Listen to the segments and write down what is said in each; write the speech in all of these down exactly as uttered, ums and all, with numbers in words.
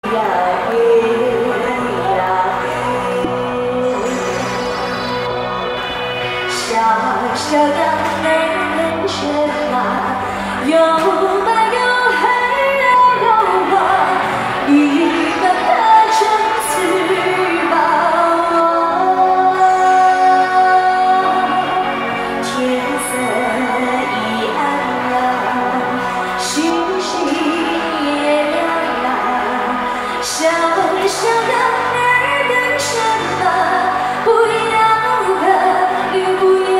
小小的人生啊，有白有黑有我，一个个城市把我。天色已暗了，星星也亮了，小小的人生啊，不要的，你不要。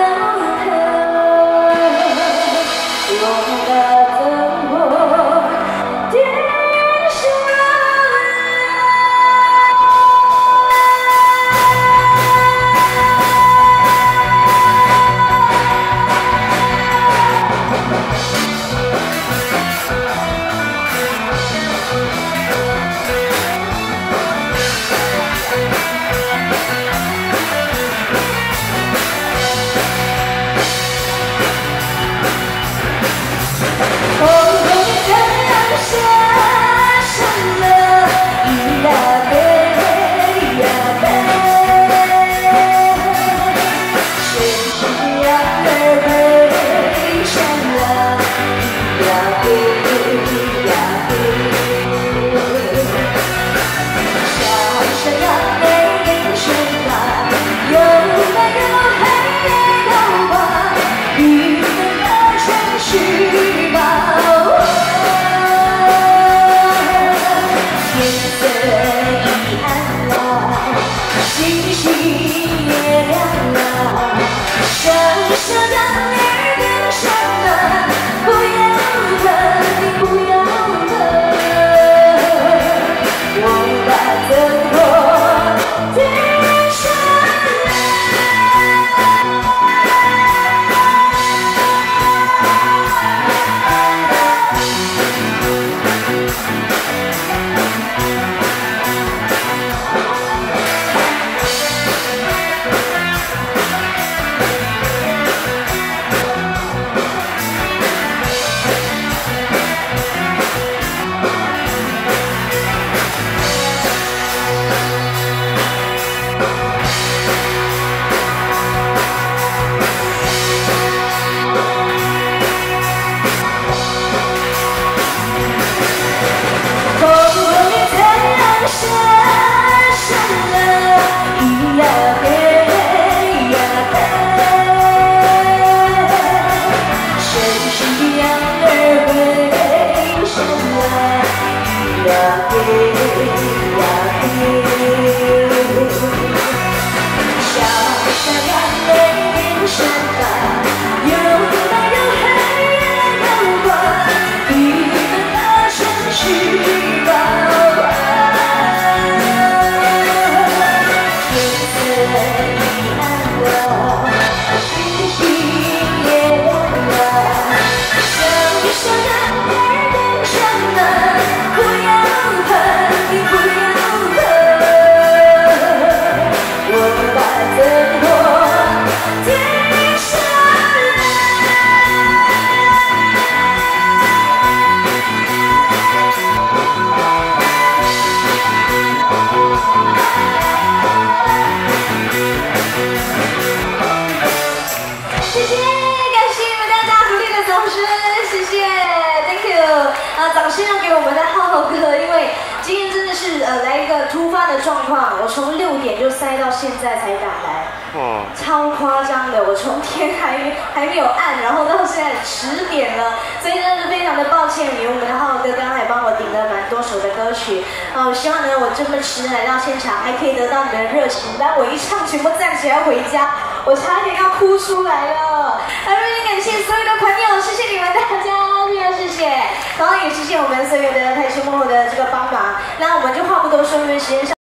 掌声要给我们的浩浩哥，因为今天真的是呃来一个突发的状况，我从六点就塞到现在才打来，哦，超夸张的，我从天还还没有暗，然后到现在十点了，所以真的是非常的抱歉你，我们的浩浩哥刚刚还帮我顶了蛮多首的歌曲，呃，希望呢我这么迟来到现场，还可以得到你们的热情，但我一唱全部站起来回家，我差点要哭出来了，还非常感谢所有的朋友，谢谢你们大家，非常谢谢。同样也谢谢我们所有的台前幕后的这个帮忙，那我们就话不多说，因为时间上。